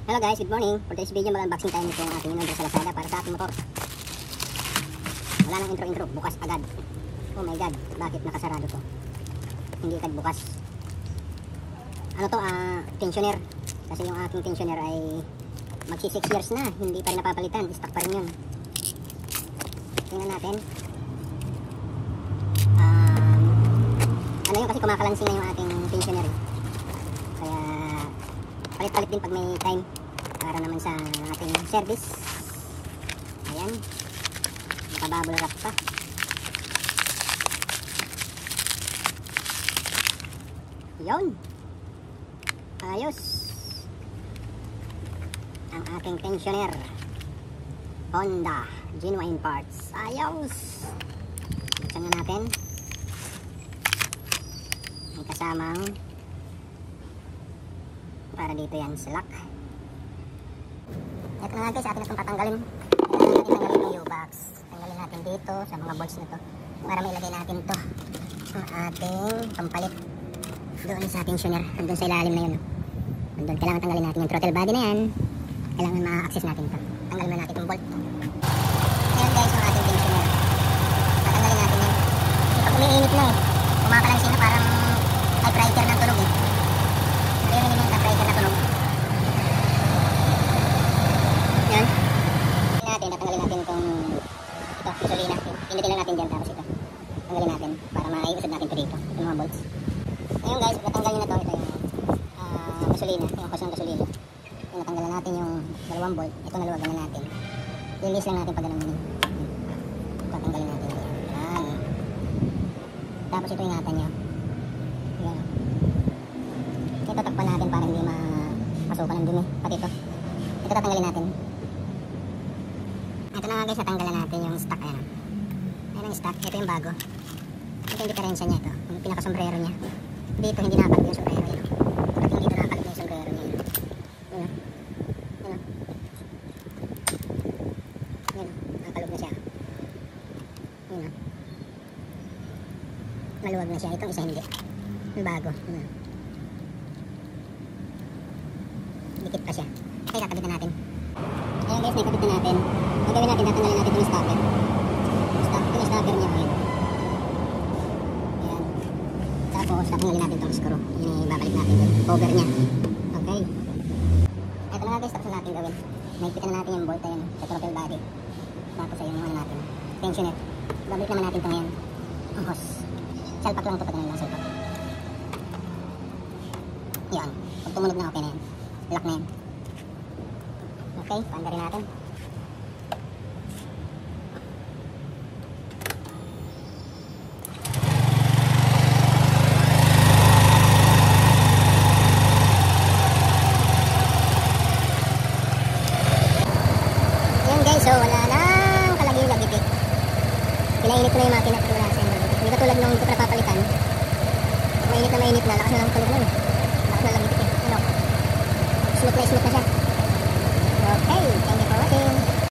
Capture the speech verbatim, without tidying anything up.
Hello guys, good morning. For today's video, mag-unboxing tayo nito yung ating in-order sa Lazada para sa ating motor. Wala nang intro-intro, bukas agad. Oh my god, bakit nakasarado to? Hindi agad bukas. Ano to, ah, uh, tensioner. Kasi yung aking tensioner ay magsi six years na, hindi pa rin napapalitan, stock pa rin yun. Tingnan natin. Um, ano yun, kasi kumakalansing na yung ating tensioner. Kaya palit-palit din pag may time para naman sa ating service. Ayan, nakabubble wrap pa. Yun, ayos ang aking tensioner Honda genuine parts. Ayos. Buksan na natin. May kasamang para dito yan sa lock. Ito na nga guys, atin itong tatanggalin. Kailangan natin tanggalin yung U-box. Tanggalin natin dito sa mga bolts na to para may ilagay natin to ang ating pampalit doon sa tensioner. Andun sa ilalim na yun. Andun, kailangan tanggalin natin yung throttle body na yan. Kailangan ma-access natin to. Tanggalin na natin itong bolt. Ayan guys, yung ating tensioner. Tatanggalin natin yan. Kasi pag umiinit na eh, kumakalansin na parang typewriter ng tunog eh. Maririnig yung typewriter na tunog. Yan. Natin, tatanggalin natin itong ito, gasolina. Pinitin lang natin dyan tapos ito. Tanggalin natin para maiusad natin ito dito. Yung mga bolts. Ngayon guys, natanggal nyo na to. Ito yung uh, gasolina, yung hose ng gasolina. Yung natanggalan natin yung dalawang bolt. Ito naluwagan na natin. Linis lang natin pag ganun yun. Tatanggalin natin yan. Yan. Tapos ito ingatan nyo. Yan. Ito takpan natin para hindi mapasukan ng dumi. Pati ito. Ito tatanggalin natin. Ito na nga guys, natanggalan natin yung stock. Ayan. Ayan ang stock. Ito yung bago. Ito yung diferensya niya ito. Yung pinaka-sombrero niya. Dito hindi nakapalit yung sombrero niya. Pati dito nakapalit yung sombrero niya. Ayan. Ayan. Ayan. Nakalog na siya. Ayan. Maluwag na siya. Itong isa hindi. Yung bago. Ayan. Dikit pa siya. Okay, kakabit na natin. Ayan guys, nakabit na natin. Ang gawin natin, tatanggalin natin itong stopper. Stop, yung stopper niya. Ayan. Ayan. Tapos, tatanggalin natin itong screw. Yung ibabalik natin yung cover niya. Okay. Ito na nga guys, tapos na natin gawin. Naigpitan na natin yung bolt ayan, sa throttle body. Tapos ayun yung ano natin. Tensioner. Babalik naman natin ito ngayon. Ang hose. Salpak lang ito pag lang salpak. Yan. Pag tumunog na okay na yan. Lock na yan. Okay, paanda rin natin. Ayan guys, so wala nang kalagi yung lagitik. Pinainit ko na yung makina at wala sa yung lagitik. Hindi katulad nung hindi ko napapalitan. Mainit na mainit na, lakas na lang kalog nun. Lakas na lagitik eh. Ano? Smooth na smooth na siya.